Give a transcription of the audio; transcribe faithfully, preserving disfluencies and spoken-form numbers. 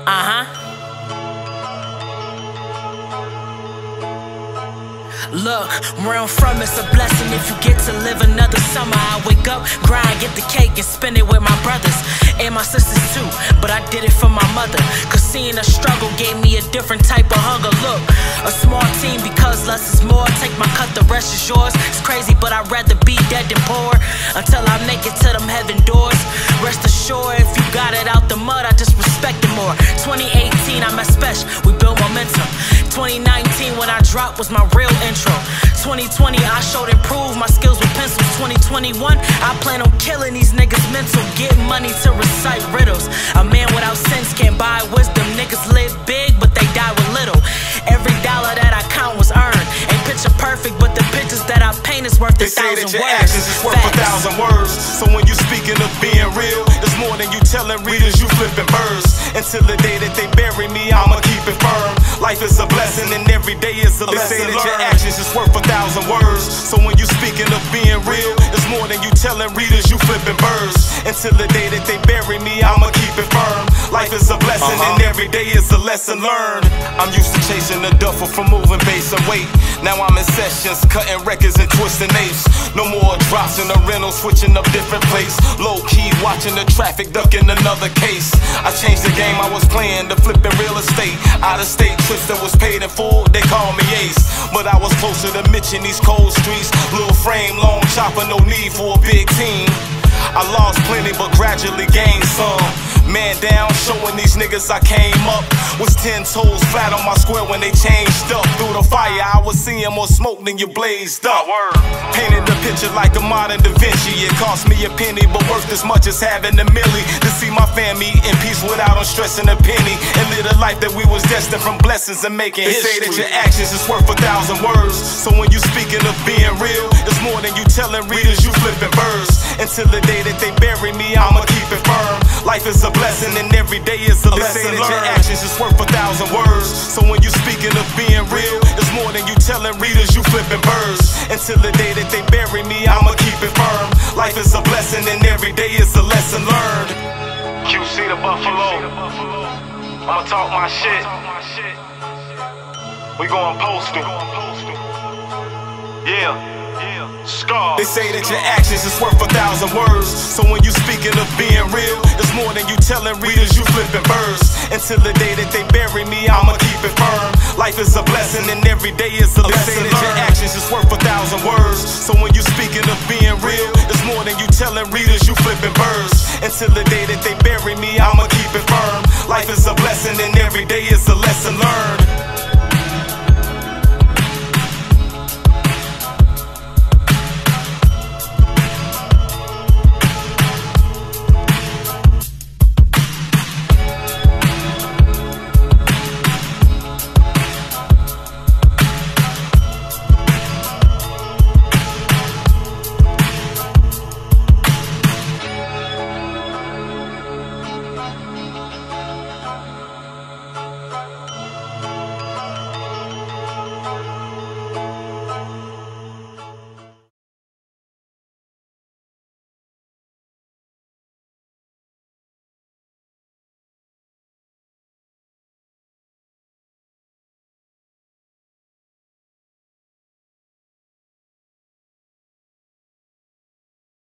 Uh-huh. Look, where I'm from, it's a blessing if you get to live another summer. I wake up, grind, get the cake and spend it with my brothers and my sisters too, but I did it for my mother, cause seeing her struggle gave me a different type of hunger. Look, a small team because less is more. Take my cut, the rest is yours. It's crazy, but I'd rather be dead than poor until I make it to them heaven doors. Rest assured, if you got it out the mud, I just respect it more. twenty eighteen, I met Special, we built momentum. twenty nineteen, when I dropped, was my real intro. twenty twenty, I showed improved my skills with pencils. twenty twenty-one, I plan on killing these niggas mental. Get money to recite riddles. A man without sense can't buy wisdom. Niggas live big, but they die with little. Every dollar that I count was earned. Ain't picture perfect, but the pictures that I paint is worth a thousand words. They say that your actions is worth a thousand words. So when you speaking of being real, it's more than you telling readers you flipping birds. Until the day that they bury me, I'ma keep it firm. Life is a blessing and every day is a lesson. They say that your actions is worth a thousand words. So when you speaking of being real, it's more than you telling readers you flipping birds. Until the day that they bury me, I'ma keep it firm. Life is a blessing uh-huh. and every day is a lesson learned. I'm used to chasing the duffel from moving base and weight. Now I'm in sessions, cutting records and twisting apes. No more drops in the rental, switching up different plates. Low key, watching the traffic, ducking another case. I changed the game I was playing to flipping real estate. Out of state trips that was paid in full, they called me Ace. But I was closer to Mitch in these cold streets. Little frame, long chopper, no need for a big team. I lost plenty but gradually gained some. Man down, showing these niggas I came up. Was ten toes flat on my square when they changed up. Through the fire I was seeing more smoke than you blazed up. Painted the picture like a modern Da Vinci. It cost me a penny but worth as much as having a milli. To see my family in peace without them stressing a penny. And live a life that we was destined from blessings and making history. They say that your actions is worth a thousand words. So when you speaking of being real, it's more than you telling readers you flipping birds. Until the day that they bury me, I'ma keep it firm. Life is a blessing and every day is a they lesson learned. They say that your actions is worth a thousand words. So when you speaking of being real, it's more than you telling readers you flipping birds. Until the day that they bury me, I'ma keep it firm. Life is a blessing and every day is a lesson learned. Q C the Buffalo, I'ma talk my shit. We going postal. Yeah. Scar. They say that your actions is worth a thousand words. So when you speaking of being real, it's more than you telling readers you flipping birds. Until the day that they bury me, I'ma keep it firm. Life is a blessing and every day is a lesson. They say that your actions is worth a thousand words. So when you speaking of being real, it's more than you telling readers you flipping birds. Until the day that they bury me, I'ma keep it firm. Life is a blessing and every day is a lesson learned.